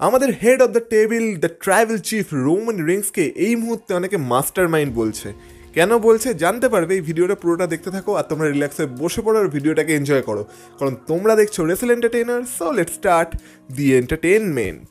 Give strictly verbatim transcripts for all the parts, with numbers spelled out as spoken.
আমাদের head of the table the tribal chief Roman রিংসকে এই মুহূর্তে অনেকে মাস্টার মাইন্ড বলছে। কেন বলছে জানতে পারবে এই ভিডিওটা পুরোটা দেখতে থাকো আর তোমরা রিল্যাক্স হয়ে বসে পড়ো আর ভিডিওটাকে এনজয় করো, কারণ তোমরা দেখছো wrestle entertainer. So let's start the entertainment.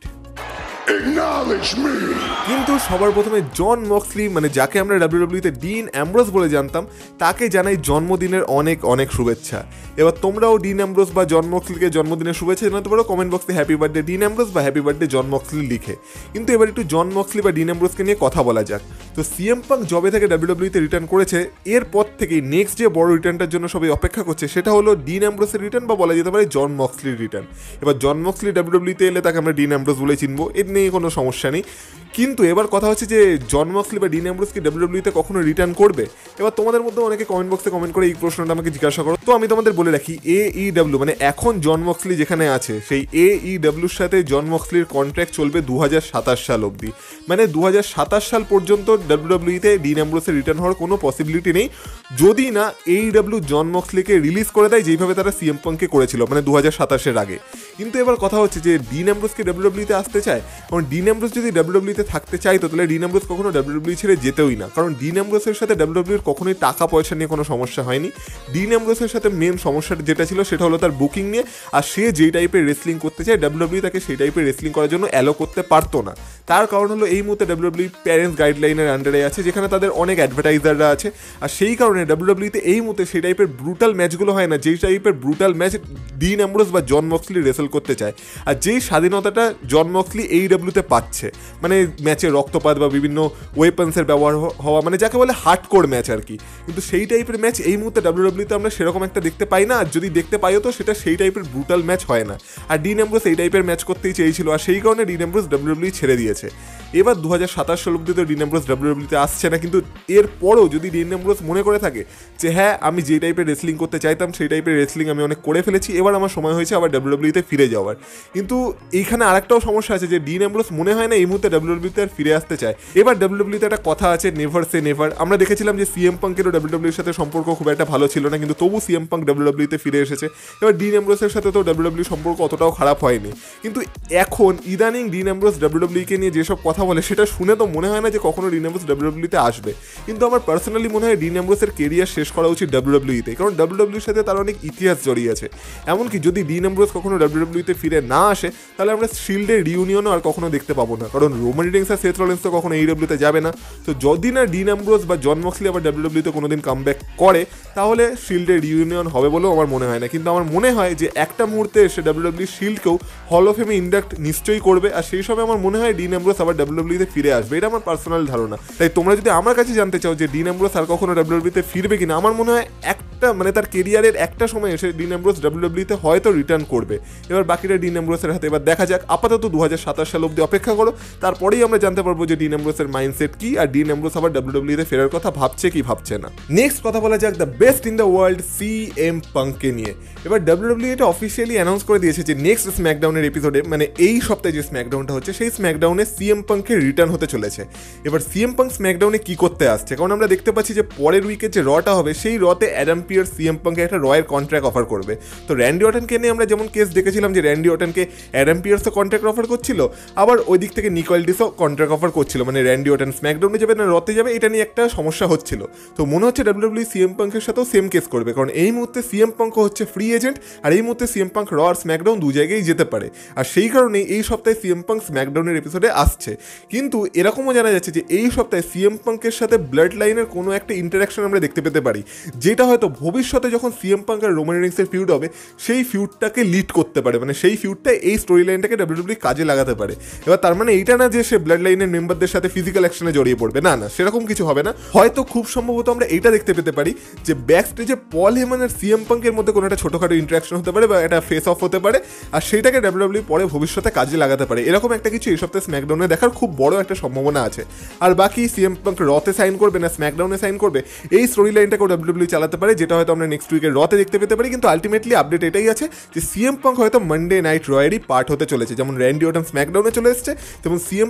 কিন্তু সবার প্রথমে জন মক্সলি, মানে যাকে আমরা ডাব্লিউডাব্লিউতে ডিন অ্যামব্রোস বলে জানতাম, তাকে জানাই জন্মদিনের অনেক অনেক শুভেচ্ছা। এবার তোমরাও ডিন অ্যামব্রোস বা জন মক্সলিকে জন্মদিনের শুভেচ্ছা জানাতে পারো কমেন্ট বক্সে হ্যাপি বার্থডে ডিন অ্যামব্রোস বা হ্যাপি বার্থডে জন মক্সলি লিখে। কিন্তু এবার একটু জন মক্সলি বা ডিন অ্যামব্রোসকে নিয়ে কথা বলা যাক। তো সিএম পাঙ্ক জবে থেকে ডাব্লিউডাব্লিউতে রিটার্ন করেছে, এরপর থেকেই নেক্সট যে বড় রিটার্নটার জন্য সবাই অপেক্ষা করছে সেটা হলো ডিন অ্যামব্রোসের রিটার্ন বা বলা যেতে পারে জন মক্সলির রিটার্ন। এবার জন মক্সলি ডাব্লিউডাব্লিউতে এলে তাকে আমরা ডিন অ্যামব্রোস বলে চিনবো, এর নিয়ে কোনো সমস্যা নেই। কিন্তু এবার কথা হচ্ছে যে জন মক্সলি বা ডিন অ্যামব্রোস কি ডাব্লিউডাব্লিউতে কখনো রিটার্ন করবে? এবার তোমাদের মধ্যে অনেকে কমেন্ট বক্সে কমেন্ট করে এই প্রশ্নটা আমাকে জিজ্ঞাসা করো। তো আমি তোমাদের বলে রাখি, এ ই ডাব্লিউ মানে এখন জন মক্সলি যেখানে আছে সেই এ ই ডাব্লিউর সাথে জন মক্সলির কন্ট্রাক্ট চলবে দু হাজার সাতাশ সাল অবধি। মানে দু হাজার সাতাশ সাল পর্যন্ত ডাব্লিউডাব্লিউতে ডিন অ্যামব্রোসের রিটার্ন হওয়ার কোনো পসিবিলিটি নেই, যদি না এ ই ডাব্লিউ জন মক্সলিকে রিলিজ করে দেয় যেইভাবে তারা সিএম পাঙ্ককে করেছিল, মানে দু হাজার সাতাশের আগে। কিন্তু এবার কথা হচ্ছে যে ডিন অ্যামব্রোস কি ডাব্লিউডাব্লিউতে আসতে চায়? কারণ ডিন অ্যামব্রোস যদি ডাব্লিউডাব্লিউতে থাকতে চাইতো তাহলে ডিন অ্যামব্রোস কখনো ডাব্লিউডাব্লিউ ছেড়ে যেতেই না, কারণ ডিন অ্যামব্রোসের সাথে ডাব্লিউডাব্লিউর কখনোই টাকা পয়সা নিয়ে কোনো সমস্যা হয়নি। ডিন অ্যামব্রোসের সাথে মেন সমস্যাটা যেটা ছিল সেটা হলো তার বুকিং নিয়ে, আর সে যেই টাইপের রেসলিং করতে চায় ডাব্লিউডাব্লিউ তাকে সেই টাইপের রেসলিং করার জন্য অ্যালো করতে পারতো না। তার কারণ হলো এই মুহূর্তে ডাব্লিউডাব্লিউ প্যারেন্টস গাইডলাইনের আন্ডারে আছে, যেখানে তাদের অনেক অ্যাডভার্টাইজাররা আছে, আর সেই কারণে ডাব্লিউডাব্লিউতে এই মুহূর্তে সেই টাইপের ব্রুটাল ম্যাচগুলো হয় না যেই টাইপের ব্রুটাল ম্যাচ ডিন অ্যামব্রোস বা জন মক্সলি রেসল করতে চায়। আর যেই স্বাধীনতাটা জন মক্সলি এই ডাব্লিউতে পাচ্ছে, মানে ম্যাচে রক্তপাত বা বিভিন্ন ওয়েপন্সের ব্যবহার হওয়া, মানে যাকে বলে হার্ডকোর ম্যাচ আর কি, কিন্তু সেই টাইপের ম্যাচ এই মুহূর্তে ডাব্লিউডাব্লিউতে আমরা সেরকম একটা দেখতে পাই না। আর যদি দেখতে পাইও তো সেটা সেই টাইপের ব্রুটাল ম্যাচ হয় না। আর ডিন অ্যামব্রোস এই টাইপের ম্যাচ করতেই চেয়েছিল, আর সেই কারণে ডিন অ্যামব্রোস ডাব্লিউডাব্লিউ ছেড়ে দিয়েছে। এবার দু হাজার সাতাশ সাল অব্দি তো ডিন অ্যামব্রোস ডাব্লিউডাব্লিউতে আসছে না, কিন্তু এরপরও যদি ডিন অ্যামব্রোস মনে করে থাকে যে হ্যাঁ আমি যে টাইপের রেসলিং করতে চাইতাম সেই টাইপের রেসলিং আমি অনেক করে ফেলেছি, এবার আমার সময় হয়েছে আবার ডাব্লিউডাব্লিউতে ফিরে যাওয়ার। কিন্তু এইখানে আরেকটাও সমস্যা আছে যে ডিন অ্যামব্রোস মনে হয় না এই মুহূর্তে ডাব্লিউডাব্লিউতে আর ফিরে আসতে চায়। এবার ডাব্লিউডাব্লিউতে একটা কথা আছে, নেভার সে নেভার। আমরা দেখেছিলাম যে সিএম পাঙ্কেরও ডাব্লিউডাব্লিউর সাথে সম্পর্ক খুব একটা ভালো ছিল না, কিন্তু তবু সিএম পাঙ্ক ডাব্লিউডাব্লিউতে ফিরে এসেছে। এবার ডিন অ্যামব্রোসের সাথে তো ডাব্লিউডাব্লিউ সম্পর্ক অতটাও খারাপ হয়নি, কিন্তু এখন ইদানিং ডিন অ্যামব্রোস ডাব্লিউডাব্লিউকে নিয়ে যেসব কথা বলে সেটা শুনে তো মনে হয় না যে কখনো ডিন অ্যামব্রোস ডাব্লিউডাব্লিউতে আসবে। কিন্তু আমার পার্সোনালি মনে হয় ডিন অ্যামব্রোসের কেরিয়ার শেষ করা উচিত ডাব্লিউডাব্লিউতে, কারণ ডাব্লিউডাব্লিউর সাথে তার অনেক ইতিহাস জড়িয়ে আছে। এমনকি যদি ডিন অ্যামব্রোস কখনো ডাব্লিউডাব্লিউতে ফিরে না আসে তাহলে আমরা শিল্ডের রিউনিয়নও আর কখনো দেখতে পাবো না, কারণ রোমান রিংস আর সেথ রলিন্স তো কখনো এইডব্লিউতে যাবে না। তো যদি না ডিন অ্যামব্রোস বা জন মক্সলি আবার ডাব্লিউডাব্লিউতে কোনোদিন কামব্যাক করে তাহলে শিল্ডের রিউনিয়ন হবে বলেও আমার মনে হয় না। কিন্তু আমার মনে হয় যে একটা মুহূর্তে এসে ডাব্লিউডাব্লিউ শিল্ডকেও হল অফ ফেমে ইন্ডাক্ট নিশ্চয়ই করবে, আর সেই সময় আমার মনে হয় ডিন অ্যামব্রোস আবার ডাব্লিউডাব্লিউতে ফিরে আসবে। এটা আমার পার্সোনাল ধারণা। তাই তোমরা যদি আমার কাছে জানতে চাও যে ডিন অ্যামব্রোস আর কখনো ডাব্লিউডাব্লিউতে ফিরবে কিনা, আমার মনে হয় একটা মানে তার কেরিয়ারের একটা সময় এসে ডিন অ্যামব্রোস ডাব্লিউডাব্লিউতে হয়তো রিটার্ন করবে। এবার বাকিটা ডিন অ্যামব্রোসের হাতে, এবার দেখা যাক। আপাতত দু হাজার সাতাশ সাল অব্দি অপেক্ষা করো, তারপরেই আমরা জানতে পারবো যে ডিন অ্যামব্রোসের মাইন্ডসেট কি আর ডিন অ্যামব্রোস আবার ডাব্লিউডাব্লিউতে ফেরার কথা ভাবছে কি ভাবছে না। নেক্সট কথা বলা যাক the best in the world CM পাঙ্ককে নিয়ে। এবার ডাব্লিউডাব্লিউ এটা অফিসিয়ালি অ্যানাউন্স করে দিয়েছে যে নেক্সট স্ম্যাকডাউনের এপিসোডে, মানে এই সপ্তাহে যে স্ম্যাকডাউনটা হচ্ছে সেই স্ম্যাকডাউনে সিএম পাঙ্কের রিটার্ন হতে চলেছে। এবার সিএম পাঙ্ক স্ম্যাকডাউনে কি করতে আসছে, কারণ আমরা দেখতে পাচ্ছি যে পরের উইকে যে রটা হবে সেই রতে অ্যাডাম পিয়ার সিএম পাঙ্কে একটা রয়ের কন্ট্রাক্ট অফার করবে। তো র্যান্ডি অর্টনকে নিয়ে আমরা যেমন কেস দেখেছিলাম যে র্যান্ডি অর্টনকে অ্যাডাম পিয়ার্সও কন্ট্রাক্ট অফার করছিল, আবার ওই দিক থেকে নিকোয়েলডিসও কন্ট্রাক্ট অফার করছিল, মানে র্যান্ডি অর্টন স্ম্যাকডাউনে যাবে না রতে যাবে, এটা নিয়ে একটা সমস্যা হচ্ছিল। তো মনে হচ্ছে ডাব্লিউডাব্লিউ সিএম পাঙ্কের সাথেও সেম কেস করবে, কারণ এই মুহূর্তে সিএম পাঙ্ক হচ্ছে ফ্রি এজেন্ট, আর এই মুহূর্তে সিএম পাঙ্ক র আর স্ম্যাকডাউন দু জায়গায় যেতে পারে, আর সেই কারণেই এই সপ্তাহে সিএম পাঙ্ক স্ম্যাকডাউনের এপিসোডে আসছে। কিন্তু এরকমও জানা যাচ্ছে যে এই সপ্তাহে সিএম পাঙ্কের সাথে ব্লাড লাইনের কোনো একটা ইন্টারাকশন আমরা দেখতে পেতে পারি, যেটা হয়তো ভবিষ্যতে যখন সিএম পাঙ্ক আর রোমান রিংসের ফিউড হবে সেই ফিউডটাকে লিড করতে পারে, মানে সেই ফিউডটা এই স্টোরি লাইনটাকে ডাব্লিউডাব্লিউ কাজে লাগাতে পারে। এবার তার মানে এইটা না যে সে ব্লাড লাইনের মেম্বারদের সাথে ফিজিক্যাল অ্যাকশনে জড়িয়ে পড়বে, না না সেরকম কিছু হবে না। হয়তো খুব সম্ভবত আমরা এইটা দেখতে পেতে পারি যে ব্যাক স্টেজে পল হেমান আর সিএম পাঙ্কের মধ্যে কোনো একটা ছোটোখাটো ইন্টারাকশন হতে পারে বা একটা ফেস অফ হতে পারে, আর সেইটাকে ডাব্লিউডাব্লিউ পরে ভবিষ্যতে কাজে লাগাতে পারে। এরকম একটা কিছু এই সপ্তাহে স্ম্যাকডাউনে দেখার খুব বড় একটা সম্ভাবনা আছে। আর বাকি সিএম পাঙ্ক রতে সাইন করবে না স্ম্যাকডাউনে সাইন করবে, এই স্টোরি লাইনটাকেও ডাব্লিউডাব্লিউ চালাতে পারে, যেটা হয়তো আমরা নেক্সট উইকের রতে দেখতে পেতে পারি। কিন্তু আলটিমেটলি আপডেট এটাই আছে যে সিএম পাঙ্ক হয়তো মানডে নাইট রয়েরই পার্ট হতে চলেছে, যেমন র্যান্ডি অর্টন স্ম্যাকডাউনে চলে এসেছে, তেমন সিএম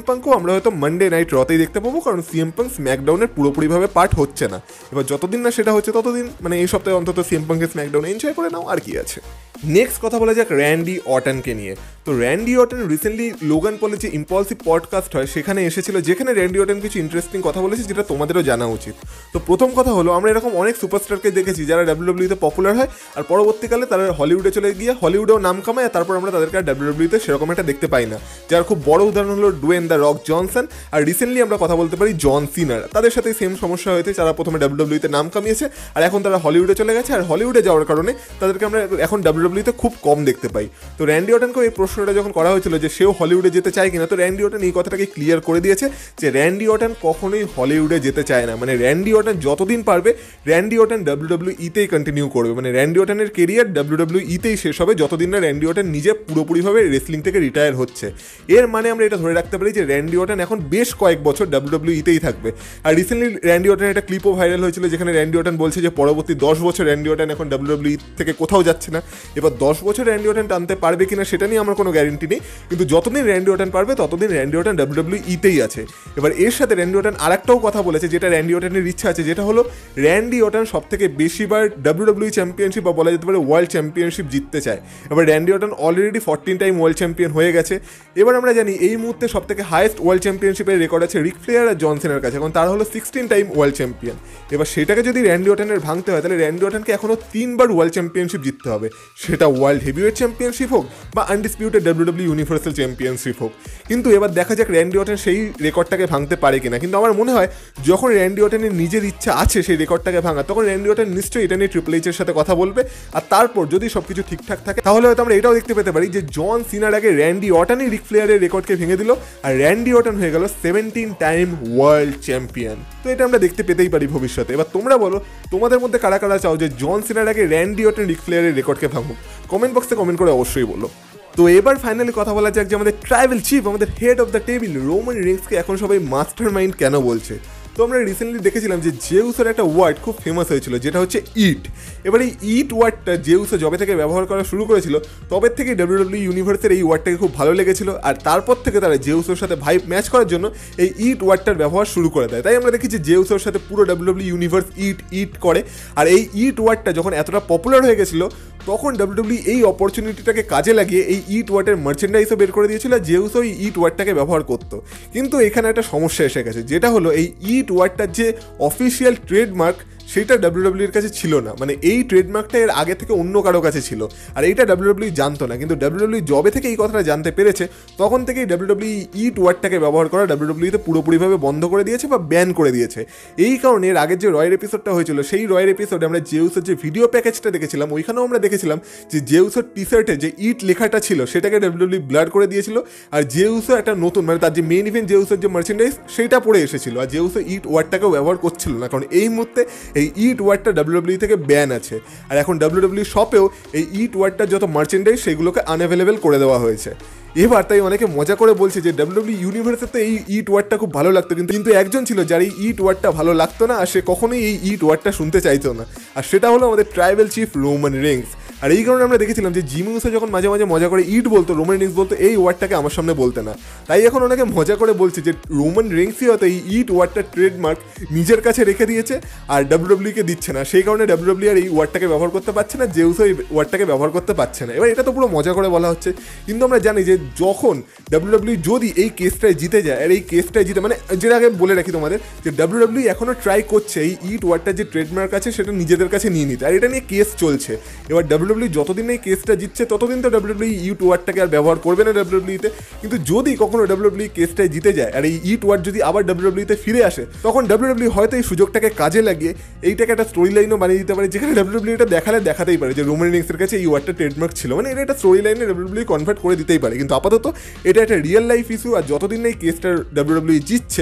পাঙ্কও আমরা হয়তো মানডে নাইট রতেই দেখতে পাবো, কারণ সিএম পাঙ্ক স্ম্যাকডাউনের পুরোপুরিভাবে পার্ট হচ্ছে না। এবার যতদিন না সেটা হচ্ছে ততদিন মানে এই সপ্তাহে অন্তত সিএম পাঙ্কের স্ম্যাকডাউন এনজয় করে নাও, আর কি আছে। নেক্সট কথা বলা যাক র্যান্ডি অর্টনকে নিয়ে। তো র্যান্ডি অর্টন রিসেন্টলি লোগান পলে যে ইম্পালসিভ পডকাস্ট হয় সেখানে এসেছিল, যেখানে র্যান্ডি অর্টন কিছু ইন্টারেস্টিং কথা বলেছে যেটা তোমাদেরও জানা উচিত। তো প্রথম কথা হলো, আমরা এরকম অনেক সুপারস্টারকে দেখেছি যারা ডাব্লিউডাব্লিউতে পপুলার হয় আর পরবর্তীকালে তারা হলিউডে চলে গিয়ে হলিউডেও নাম কামায়, আর তারপর আমরা তাদেরকে আর ডাব্লিউডাব্লিউতে সেরকম একটা দেখতে পাই না। যার খুব বড় উদাহরণ হলো ডুয়েন দ্য রক জনসন, আর রিসেন্টলি আমরা কথা বলতে পারি জন সিনার। তাদের সাথে সেম সমস্যা হয়েছে, যারা প্রথমে ডাব্লিউডাব্লিউতে নাম কামিয়েছে আর এখন তারা হলিউডে চলে গেছে, আর হলিউডে যাওয়ার কারণে তাদেরকে আমরা এখন ডাব্লিউডাব্লিউতে খুব কম দেখতে পাই। তো র্যান্ডি অর্টনকে এই প্রশ্নটা যখন করা হয়েছিল যে সেও হলিউডে যেতে চায় কিনা, তো র্যান্ডি অর্টন এই কথাটাকে ক্লিয়ার করে দিয়েছে যে র্যান্ডি অর্টন কখনোই হলিউডে যেতে চায় না। মানে র্যান্ডি অর্টন যতদিন পারবে র্যান্ডি অর্টন ডাব্লিউডাব্লিউইতেই কন্টিনিউ করবে। মানে র্যান্ডি অর্টনের কেরিয়ার ডাব্লিউডাব্লিউইতেই শেষ হবে যতদিন না র্যান্ডি অর্টন নিজে পুরোপুরিভাবে রেসলিং থেকে রিটায়ার হচ্ছে। এর মানে আমরা এটা ধরে রাখতে পারি যে র্যান্ডি অর্টন এখন বেশ কয়েক বছর ডাব্লিউডাব্লিউইতেই থাকবে। আর রিসেন্টলি র্যান্ডি অর্টনের একটা ক্লিপও ভাইরাল হয়েছিল, যেখানে র্যান্ডি অর্টন বলছে যে পরবর্তী দশ বছর র্যান্ডি অর্টন এখন ডাব্লিউডাব্লিউই থেকে কোথাও যাচ্ছে না। এবার দশ বছর র্যান্ডি অর্টন টানতে পারবে কিনা সেটা নিয়ে আমার কোনো গ্যারেন্টি নেই, কিন্তু যতদিন র্যান্ডি অর্টন পারবে ততদিন র্যান্ডি অর্টন ডাব্লিউডাব্লিউইতেই আছে। এবার এর সাথে র্যান্ডি অর্টন আরেকটাও কথা বলেছে যেটা র্যান্ডি অর্টনের ইচ্ছা আছে, যেটা হলো র্যান্ডি অর্টন সব থেকে বেশিবার ডাব্লিউডাব্লিউই চ্যাম্পিয়নশিপ বা বলা যেতে পারে ওয়ার্ল্ড চ্যাম্পিয়নশিপ জিততে চায়। এবার Randy Orton already fourteen time world champion হয়ে গেছে। এবার আমরা জানি এই মুহূর্তে সব থেকে হাইয়েস্ট ওয়ার্ল্ড চ্যাম্পিয়নশিপের রেকর্ড আছে রিক ফ্লেয়ার আর জনসনের কাছে, এখন তার হলো সিক্সটিন টাইম ওয়ার্ল্ড চ্যাম্পিয়ন। এবার সেটাকে যদি র্যান্ডি অর্টনের ভাঙতে হয় তাহলে র্যান্ডি অর্টনকে এখনও তিনবার ওয়ার্ল্ড চ্যাম্পিয়নশিপ জিততে হবে, সেটা ওয়ার্ল্ড হেভিওয়েট চ্যাম্পিয়নশিপ হোক বা আনডিসপিউটেড ডাব্লিউডাব্লিউ ইউনিভার্সাল চ্যাম্পিয়নশিপ হোক। কিন্তু এবার দেখা যাক র্যান্ডি অর্টন সেই রেকর্ডটাকে ভাঙতে পারে কিনা। কিন্তু আমার মনে হয় যখন র্যান্ডি অর্টনের নিজের ইচ্ছা আছে সেই রেকর্ডটাকে ভাঙা, তখন র্যান্ডি অর্টন নিশ্চয়ই এটা নিয়ে ট্রিপল এইচের সাথে কথা বলবে, আর তারপর যদি সব কিছু ঠিকঠাক থাকে তাহলে হয়তো আমরা এটাও দেখতে পেতে পারি যে জন সিনার আগে র্যান্ডি অর্টনই রিক ফ্লেয়ারের রেকর্ডকে ভেঙে দিল আর র্যান্ডি অর্টন হয়ে গেল সেভেন্টিন টাইম ওয়ার্ল্ড চ্যাম্পিয়ন। তো এটা আমরা দেখতে পেতেই পারি ভবিষ্যতে। এবার তোমরা বলো তোমাদের মধ্যে কারা কারা চাও যে জন সিনার আগে র্যান্ডি অর্টন রিক ফ্লেয়ারের রেকর্ডকে ভাঙুক? কমেন্ট বক্সে কমেন্ট করে অবশ্যই বলো। তো এবার ফাইনালি কথা বলা যাক যে আমাদের ট্রাইবেল চিফ, আমাদের head of the table Roman রিংসকে এখন সবাই মাস্টার মাইন্ড কেন বলছে। তো আমরা রিসেন্টলি দেখেছিলাম যে জেউসের একটা ওয়ার্ড খুব ফেমাস হয়েছিল, যেটা হচ্ছে ইট। এবার এই ইট ওয়ার্ডটা জেউসে যবে থেকে ব্যবহার করা শুরু করেছিল তবে থেকে ডাব্লিউডাব্লিউ ইউনিভার্সের এই ওয়ার্ডটাকে খুব ভালো লেগেছিল, আর তারপর থেকে তারা জেউসের সাথে ভাইব ম্যাচ করার জন্য এই ইট ওয়ার্ডটার ব্যবহার শুরু করে দেয়। তাই আমরা দেখি যে জেউসের সাথে পুরো ডাব্লিউডাব্লিউ ইউনিভার্স ইট ইট করে। আর এই ইট ওয়ার্ডটা যখন এতটা পপুলার হয়ে গেছিলো তখন ডাব্লিউডাব্লিউ এই অপরচুনিটিটাকে কাজে লাগিয়ে এই ইট ওয়ার্ডের মার্চেন্ডাইজও বের করে দিয়েছিল, আর জেউসও এই ইট ওয়ার্ডটাকে ব্যবহার করতো। কিন্তু এখানে একটা সমস্যা এসে গেছে, যেটা হলো এই ইট ওয়ার্ডটার যে অফিসিয়াল ট্রেডমার্ক সেটা ডাব্লিউডাব্লিউর কাছে ছিল না। মানে এই ট্রেডমার্কটা এর আগে থেকে অন্য কারো কাছে ছিল, আর এইটা ডাব্লিউডাব্লিউ জানতো না। কিন্তু ডাব্লিউডাব্লিউ জবে থেকে এই কথাটা জানতে পেরেছে তখন থেকেই ডাব্লিউডাব্লিউ ইট ওয়ার্ডটাকে ব্যবহার করা ডাব্লিউডাব্লিউতে পুরোপুরিভাবে বন্ধ করে দিয়েছে বা ব্যান করে দিয়েছে। এই কারণে এর আগের যে রয়ের এপিসোডটা হয়েছিল সেই রয়ের এপিসোডে আমরা জেউসের যে ভিডিও প্যাকেজটা দেখেছিলাম ওইখানেও আমরা দেখেছিলাম যে জেউসের টি শার্টে যে ইট লেখাটা ছিল সেটাকে ডাব্লিউডাব্লিউ ব্লার করে দিয়েছিল, আর জেউসও একটা নতুন মানে তার যে মেইন ইভেন্ট জেউসের যে মার্চেন্ডাইজ সেইটা পরে এসেছিল, আর জেউসও ইট ওয়ার্ডটাকেও ব্যবহার করছিল না, কারণ এই মুহূর্তে এই ইট ওয়ার্ডটা ডাব্লিউডাব্লিউ থেকে ব্যান আছে। আর এখন ডাব্লিউডাব্লিউ শপেও এই ইট ওয়ার্ডটার যত মার্চেন্ডাইজ সেগুলোকে আনঅ্যাভেলেবেল করে দেওয়া হয়েছে। এবার তাই অনেকে মজা করে বলছে যে ডাব্লিউডাব্লিউ ইউনিভার্সে তো এই ইট ওয়ার্ডটা খুব ভালো লাগতো, কিন্তু কিন্তু একজন ছিল যার এই ইট ওয়ার্ডটা ভালো লাগতো না, আর সে কখনোই এই ইট ওয়ার্ডটা শুনতে চাইতো না, আর সেটা হলো আমাদের ট্রাইবেল চিফ রোমান রিংস। আর এই কারণে আমরা দেখেছিলাম যে জিমি উসো যখন মাঝে মাঝে মজা করে ইট বলতো, রোমান রিংস বলতো এই ওয়ার্ডটাকে আমার সামনে বলতে না। তাই এখন অনেকে মজা করে বলছে যে রোমান রিংসই হয়তো এই ইট ওয়ার্ডটার ট্রেডমার্ক নিজের কাছে রেখে দিয়েছে আর ডাব্লিউডাব্লিউকে দিচ্ছে না, সেই কারণে ডাব্লিউডাব্লিউ আর এই ওয়ার্ডটাকে ব্যবহার করতে পারছে না, জেউসও এই ওয়ার্ডটাকে ব্যবহার করতে পারছে না। এবার এটা তো পুরো মজা করে বলা হচ্ছে, কিন্তু আমরা জানি যে যখন ডাব্লিউডাব্লিউ যদি এই কেসটায় জিতে যায়, আর এই কেসটায় জিতে মানে যেটা আগে বলে রাখি তোমাদের যে ডাব্লিউডাব্লিউ এখনও ট্রাই করছে এই ইট ওয়ার্ডটার যে ট্রেডমার্ক আছে সেটা নিজেদের কাছে নিয়ে নিতে, আর এটা নিয়ে কেস চলছে। এবার ডাব্লিউডাব্লিউ যতদিন এই কেসটা জিতছে ততদিন তো ডাব্লিউডাব্লিউ ইট ওয়ার্ডটাকে আর ব্যবহার করবে না ডাব্লিউডাব্লিউতে, কিন্তু যদি কখনো ডাব্লিউডাব্লিউ কেসটায় জিতে যায় আর এই ইট ওয়ার্ড যদি আবার ডাব্লিউডাব্লিউতে ফিরে আসে তখন ডাব্লিউডাব্লিউ হয়তো এই সুযোগটাকে কাজে লাগিয়ে এইটাকে একটা স্টোরি লাইনও বানিয়ে দিতে পারে, যেখানে ডাব্লিউডাব্লিউ এটা দেখালে দেখাতেই পারে যে রোমান রিংসের কাছে এই ওয়ার্ডটা ট্রেডমার্ক ছিল, মানে এটা একটা স্টোরি লাইনে ডাব্লিউডাব্লিউ কনভার্ট করে দিতেই পারে। কিন্তু আপাতত এটা একটা রিয়েল লাইফ ইস্যু, আর যতদিন এই কেসটা ডাব্লিউডাব্লিউ জিতছে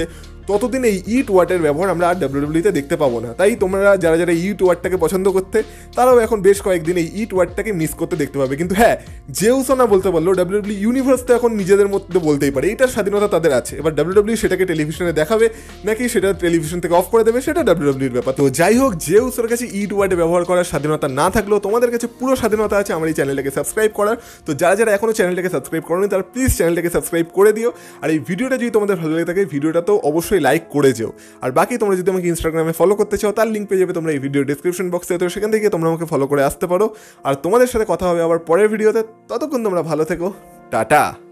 ততদিন এই ইট ওয়ার্ডের ব্যবহার আমরা আর ডাব্লিউডাব্লিউতে দেখতে পাবো না। তাই তোমরা যারা যারা ইট ওয়ার্ডটাকে পছন্দ করতে তারাও এখন বেশ কয়েকদিন এই ইট ওয়ার্ডটাকে মিস করতে দেখতে পাবে। কিন্তু হ্যাঁ, জেউসও না বলতে পারলো, ডাব্লিউডাব্লিউ ইউনিভার্স তো এখন নিজেদের মধ্যে বলতেই পারে, এটার স্বাধীনতা তাদের আছে। এবার ডাব্লিউডাব্লিউ সেটাকে টেলিভিশনে দেখাবে নাকি সেটা টেলিভিশন থেকে অফ করে দেবে সেটা ডাব্লিউডাব্লিউর ব্যাপার। তো যাই হোক, জেউসের কাছে ইট ওয়ার্ডে ব্যবহার করার স্বাধীনতা না থাকলেও তোমাদের কাছে পুরো স্বাধীনতা আছে আমার এই চ্যানেলটাকে সাবস্ক্রাইব করার। তো যারা যারা এখনো চ্যানেলটাকে সাবস্ক্রাইব করোনি তারা প্লিজ চ্যানেলটাকে সাবস্ক্রাইব করে দিও। আর এই ভিডিওটা যদি তোমাদের ভালো লাগে থাকে ভিডিওটা তো অবশ্যই লাইক করে যেও। আর বাকি তোমরা যদি আমাকে ইনস্টাগ্রামে ফলো করতে চাও তার লিঙ্ক পেয়ে যাবে তোমরা এই ভিডিও ডিসক্রিপশন বক্সে, তো সেখান থেকে তোমরা আমাকে ফলো করে আসতে পারো। আর তোমাদের সাথে কথা হবে আবার পরের ভিডিওতে, ততক্ষণ তোমরা ভালো থেকো, টাটা।